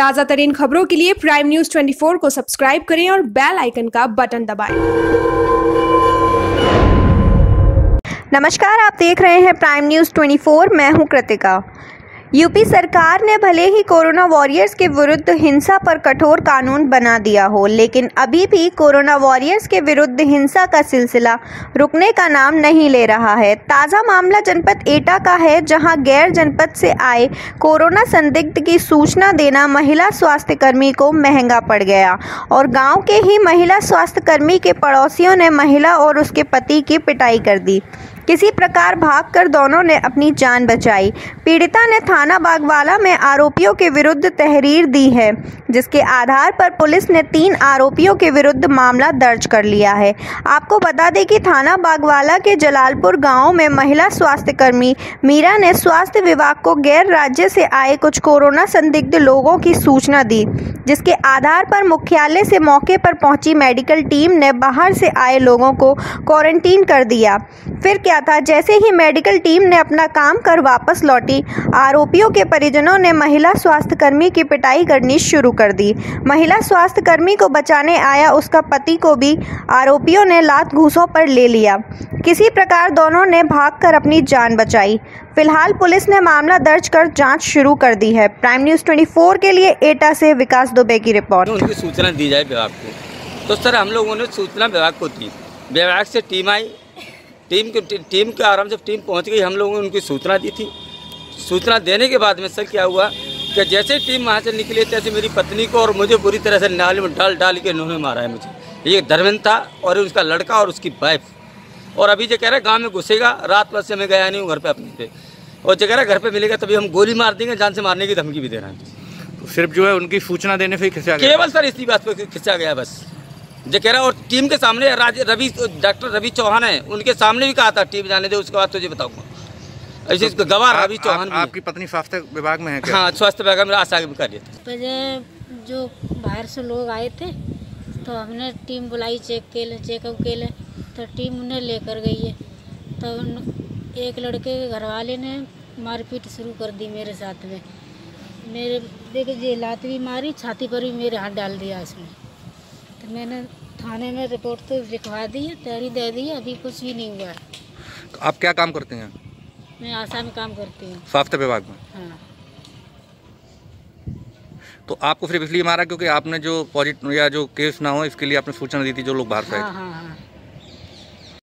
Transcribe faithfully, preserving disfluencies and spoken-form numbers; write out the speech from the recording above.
ताज़ा तरीन खबरों के लिए प्राइम न्यूज चौबीस को सब्सक्राइब करें और बेल आइकन का बटन दबाएं। नमस्कार, आप देख रहे हैं प्राइम न्यूज चौबीस। मैं हूं कृतिका। यूपी सरकार ने भले ही कोरोना वॉरियर्स के विरुद्ध हिंसा पर कठोर कानून बना दिया हो, लेकिन अभी भी कोरोना वॉरियर्स के विरुद्ध हिंसा का सिलसिला रुकने का नाम नहीं ले रहा है। ताज़ा मामला जनपद एटा का है, जहां गैर जनपद से आए कोरोना संदिग्ध की सूचना देना महिला स्वास्थ्य कर्मी को महंगा पड़ गया और गाँव के ही महिला स्वास्थ्य कर्मी के पड़ोसियों ने महिला और उसके पति की पिटाई कर दी। किसी प्रकार भागकर दोनों ने अपनी जान बचाई। पीड़िता ने थाना बागवाला में आरोपियों के विरुद्ध तहरीर दी है, जिसके आधार पर पुलिस ने तीन आरोपियों के विरुद्ध मामला दर्ज कर लिया है। आपको बता दें कि थाना बागवाला के जलालपुर गांव में महिला स्वास्थ्य कर्मी मीरा ने स्वास्थ्य विभाग को गैर राज्य से आए कुछ कोरोना संदिग्ध लोगों की सूचना दी, जिसके आधार पर मुख्यालय से मौके पर पहुंची मेडिकल टीम ने बाहर से आए लोगों को क्वारंटीन कर दिया। फिर क्या था, जैसे ही मेडिकल टीम ने अपना काम कर वापस लौटी, आरोपियों के परिजनों ने महिला स्वास्थ्य कर्मी की पिटाई करनी शुरू कर दी। महिला स्वास्थ्य कर्मी को बचाने आया उसका पति को भी आरोपियों ने लात घूंसों पर ले लिया। किसी प्रकार दोनों ने भागकर अपनी जान बचाई। फिलहाल पुलिस ने मामला दर्ज कर जांच शुरू कर दी है। प्राइम न्यूज चौबीस के लिए एटा से विकास दुबे की रिपोर्ट। उनकी सूचना दी जाए विभाग को, तो सर हम लोगों ने सूचना विभाग को दी। विभाग से टीम आई, टीम के टीम के आराम से टीम पहुंच गई। हम लोगों ने उनकी सूचना दी थी। सूचना देने के बाद में सर क्या हुआ कि जैसे टीम वहाँ से निकली, तैसे मेरी पत्नी को और मुझे बुरी तरह से नाले में डाल डाल के इन्होंने मारा है मुझे। ये धर्मेंद्र था और उसका लड़का और उसकी वाइफ। और अभी जो कह रहे गाँव में घुसेगा, रात भर से मैं गया नहीं हूँ घर पे अपने पे, और जो कह रहा घर पे मिलेगा तभी हम गोली मार देंगे, जान से मारने की धमकी भी दे रहे हैं। तो सिर्फ जो है उनकी सूचना देने से ही खिंचा गया, केवल सर इसी बात पर खिंचा गया बस। जो कह रहा और टीम के सामने रवि डॉक्टर रवि चौहान है, उनके सामने भी कहा था टीम जाने दे, उसके बाद तुझे बताऊंगा। ऐसे तो गवाह रवि चौहान भी। आपकी पत्नी स्वास्थ्य विभाग में है क्या? हाँ, स्वास्थ्य विभाग में आशा भी कर लेते। जो बाहर से लोग आए थे तो हमने टीम बुलाई, चेक के लिए चेकअप के लिए, तो टीम उन्हें लेकर गई है। तो एक लड़के के घर वाले ने मारपीट शुरू कर दी मेरे साथ में। मेरे देखिए ये लात भी मारी, छाती पर भी मेरे हाथ डाल दिया इसमें। तो मैंने थाने में रिपोर्ट तो लिखवा दी है, तैयारी दे दी है, अभी कुछ भी नहीं हुआ है। तो आप क्या काम करते हैं? मैं आशा में काम करती हूँ, स्वास्थ्य विभाग में। हाँ। तो आपको सिर्फ इसलिए मारा क्योंकि आपने जो पॉजिटिव या जो केस ना हो इसके लिए आपने सूचना दी थी जो लोग बाहर से आए? हाँ हाँ हाँ।